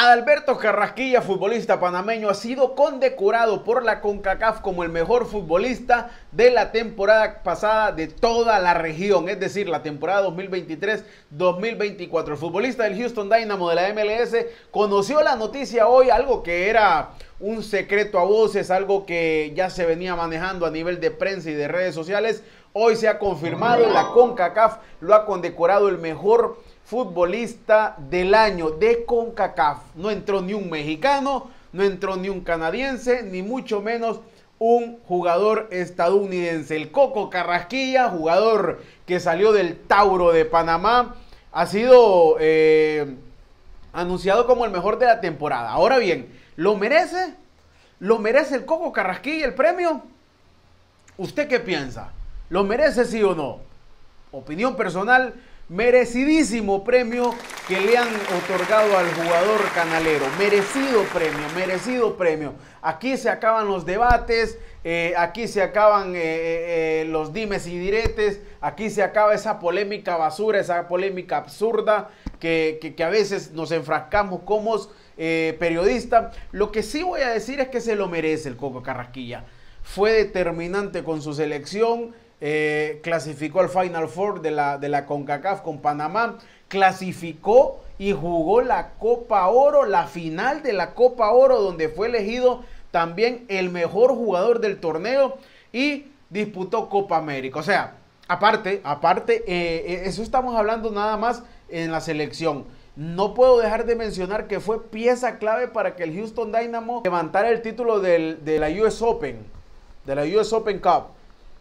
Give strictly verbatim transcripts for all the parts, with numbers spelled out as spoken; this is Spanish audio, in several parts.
Adalberto Carrasquilla, futbolista panameño, ha sido condecorado por la CONCACAF como el mejor futbolista de la temporada pasada de toda la región, es decir, la temporada dos mil veintitrés dos mil veinticuatro. El futbolista del Houston Dynamo de la M L S conoció la noticia hoy, algo que era un secreto a voces, algo que ya se venía manejando a nivel de prensa y de redes sociales. Hoy se ha confirmado, la CONCACAF lo ha condecorado el mejor futbolista del año de CONCACAF. No entró ni un mexicano, no entró ni un canadiense, ni mucho menos un jugador estadounidense. El Coco Carrasquilla, jugador que salió del Tauro de Panamá, ha sido eh, anunciado como el mejor de la temporada. Ahora bien, ¿lo merece? ¿Lo merece el Coco Carrasquilla el premio? ¿Usted qué piensa? ¿Lo merece sí o no? Opinión personal, merecidísimo premio que le han otorgado al jugador canalero. Merecido premio, merecido premio. Aquí se acaban los debates, eh, aquí se acaban eh, eh, los dimes y diretes, aquí se acaba esa polémica basura, esa polémica absurda que, que, que a veces nos enfrascamos como eh, periodistas. Lo que sí voy a decir es que se lo merece el Coco Carrasquilla. Fue determinante con su selección. Eh, clasificó al Final Four de la, de la CONCACAF con Panamá, clasificó y jugó la Copa Oro, la final de la Copa Oro, donde fue elegido también el mejor jugador del torneo y disputó Copa América. O sea, aparte, aparte, eh, eso estamos hablando nada más en la selección. No puedo dejar de mencionar que fue pieza clave para que el Houston Dynamo levantara el título del, de la U S Open, de la U S Open Cup.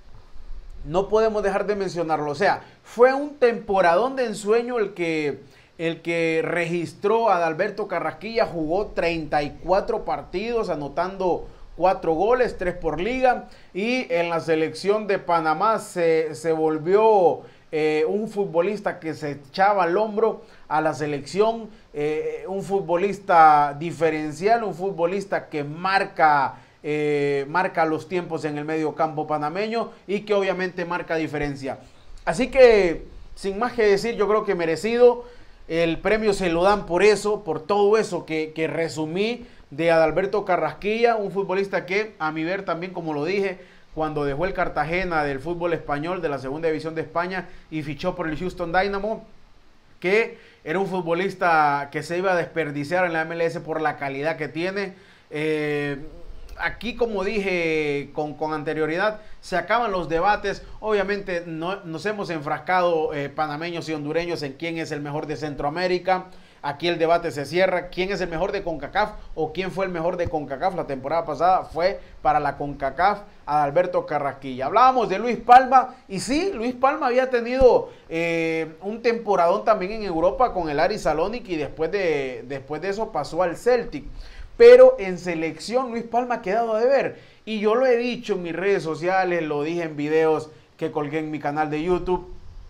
No podemos dejar de mencionarlo. O sea, fue un temporadón de ensueño el que, el que registró a Adalberto Carrasquilla. Jugó treinta y cuatro partidos, anotando cuatro goles, tres por liga. Y en la selección de Panamá se, se volvió eh, un futbolista que se echaba al hombro a la selección. Eh, un futbolista diferencial, un futbolista que marca... Eh, marca los tiempos en el medio campo panameño y que obviamente marca diferencia. Así que, sin más que decir, yo creo que merecido. El premio se lo dan por eso, por todo eso que, que resumí de Adalberto Carrasquilla, un futbolista que, a mi ver también, como lo dije, cuando dejó el Cartagena del fútbol español, de la segunda división de España, y fichó por el Houston Dynamo, que era un futbolista que se iba a desperdiciar en la M L S por la calidad que tiene. Eh... Aquí, como dije con, con anterioridad, se acaban los debates. Obviamente no, nos hemos enfrascado eh, panameños y hondureños en quién es el mejor de Centroamérica. Aquí el debate se cierra. ¿Quién es el mejor de CONCACAF o quién fue el mejor de CONCACAF? La temporada pasada fue para la CONCACAF Adalberto Carrasquilla. Hablábamos de Luis Palma y sí, Luis Palma había tenido eh, un temporadón también en Europa con el Aris Salónica y después de, después de eso pasó al Celtic. Pero en selección Luis Palma ha quedado a deber. Y yo lo he dicho en mis redes sociales, lo dije en videos que colgué en mi canal de YouTube,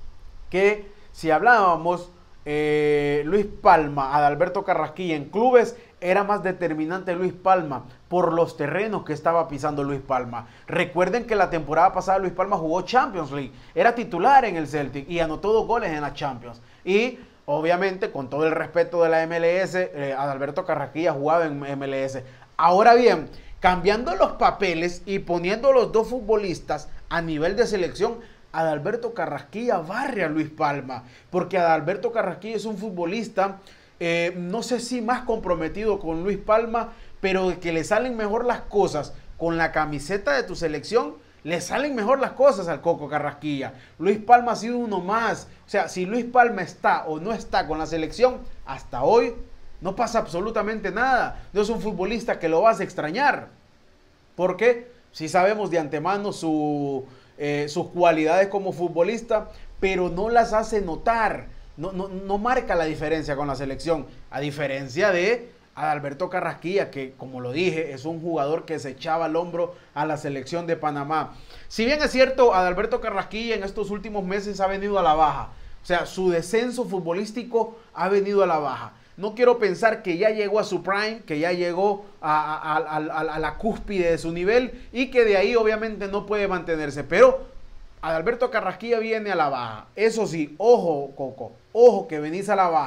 que si hablábamos eh, Luis Palma, Adalberto Carrasquilla en clubes, era más determinante Luis Palma por los terrenos que estaba pisando Luis Palma. Recuerden que la temporada pasada Luis Palma jugó Champions League, era titular en el Celtic y anotó dos goles en la Champions. Y obviamente, con todo el respeto de la M L S, eh, Adalberto Carrasquilla jugaba en M L S. Ahora bien, cambiando los papeles y poniendo los dos futbolistas a nivel de selección, Adalberto Carrasquilla barre a Luis Palma, porque Adalberto Carrasquilla es un futbolista, eh, no sé si más comprometido con Luis Palma, pero que le salen mejor las cosas con la camiseta de tu selección. Le salen mejor las cosas al Coco Carrasquilla. Luis Palma ha sido uno más. O sea, si Luis Palma está o no está con la selección, hasta hoy no pasa absolutamente nada. No es un futbolista que lo vas a extrañar. Porque sí sabemos de antemano su, eh, sus cualidades como futbolista, pero no las hace notar. No, no, no marca la diferencia con la selección. A diferencia de Adalberto Carrasquilla, que como lo dije, es un jugador que se echaba al hombro a la selección de Panamá. Si bien es cierto, Adalberto Carrasquilla en estos últimos meses ha venido a la baja. O sea, su descenso futbolístico ha venido a la baja. No quiero pensar que ya llegó a su prime, que ya llegó a, a, a, a, a la cúspide de su nivel y que de ahí obviamente no puede mantenerse. Pero Adalberto Carrasquilla viene a la baja. Eso sí, ojo, Coco, ojo que venís a la baja.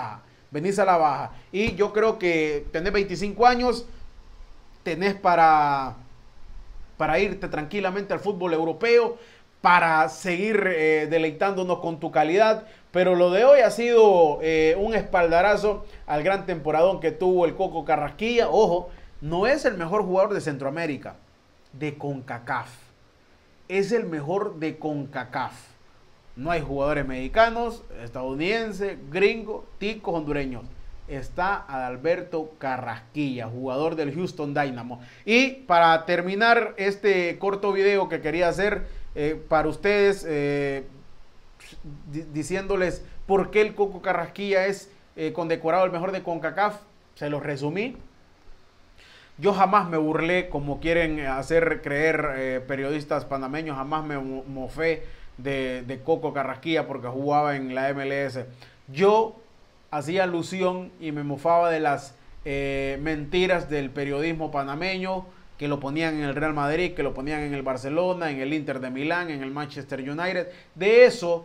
venís a la baja. Y yo creo que tenés veinticinco años, tenés para, para irte tranquilamente al fútbol europeo, para seguir eh, deleitándonos con tu calidad. Pero lo de hoy ha sido eh, un espaldarazo al gran temporadón que tuvo el Coco Carrasquilla. Ojo, no es el mejor jugador de Centroamérica, de CONCACAF. Es el mejor de CONCACAF. No hay jugadores mexicanos, estadounidenses, gringos, ticos, hondureños. Está Adalberto Carrasquilla, jugador del Houston Dynamo. Y para terminar este corto video que quería hacer eh, para ustedes, eh, diciéndoles por qué el Coco Carrasquilla es eh, condecorado el mejor de CONCACAF, se los resumí. Yo jamás me burlé, como quieren hacer creer eh, periodistas panameños, jamás me mofé de, de Coco Carrasquilla porque jugaba en la M L S. Yo hacía alusión y me mofaba de las eh, mentiras del periodismo panameño, que lo ponían en el Real Madrid, que lo ponían en el Barcelona, en el Inter de Milán, en el Manchester United. De eso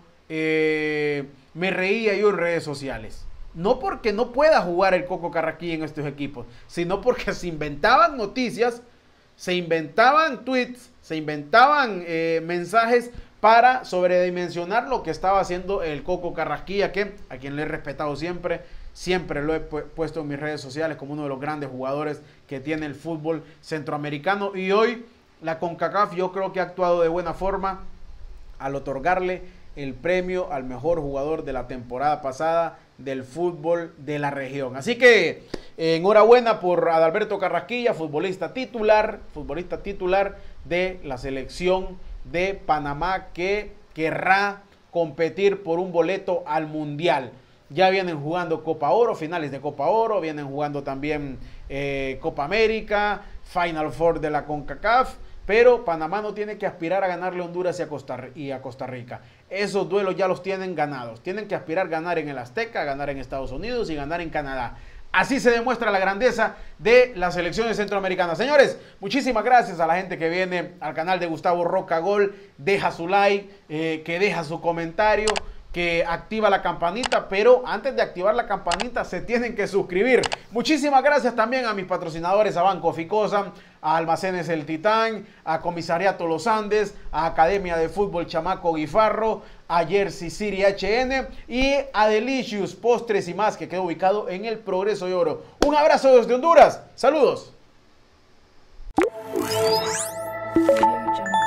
eh, me reía yo en redes sociales. No porque no pueda jugar el Coco Carrasquilla en estos equipos, sino porque se inventaban noticias, se inventaban tweets, se inventaban eh, mensajes para sobredimensionar lo que estaba haciendo el Coco Carrasquilla, que a quien le he respetado siempre, siempre lo he pu puesto en mis redes sociales como uno de los grandes jugadores que tiene el fútbol centroamericano. Y hoy la CONCACAF yo creo que ha actuado de buena forma al otorgarle el premio al mejor jugador de la temporada pasada del fútbol de la región. Así que eh, enhorabuena por Adalberto Carrasquilla, futbolista titular, futbolista titular de la selección de Panamá, que querrá competir por un boleto al Mundial. Ya vienen jugando Copa Oro, finales de Copa Oro, vienen jugando también eh, Copa América, Final Four de la CONCACAF, pero Panamá no tiene que aspirar a ganarle a Honduras y a, Costa, y a Costa Rica. Esos duelos ya los tienen ganados. Tienen que aspirar a ganar en el Azteca, ganar en Estados Unidos y ganar en Canadá. Así se demuestra la grandeza de las selecciones centroamericanas. Señores, muchísimas gracias a la gente que viene al canal de Gustavo Roca Gol. Deja su like, eh, que deja su comentario, que activa la campanita, pero antes de activar la campanita se tienen que suscribir. Muchísimas gracias también a mis patrocinadores, a Banco Ficosa, a Almacenes El Titán, a Comisariato Los Andes, a Academia de Fútbol Chamaco Guifarro, a Jersey City H N y a Delicious Postres y más, que queda ubicado en el Progreso de Oro. Un abrazo desde Honduras. Saludos.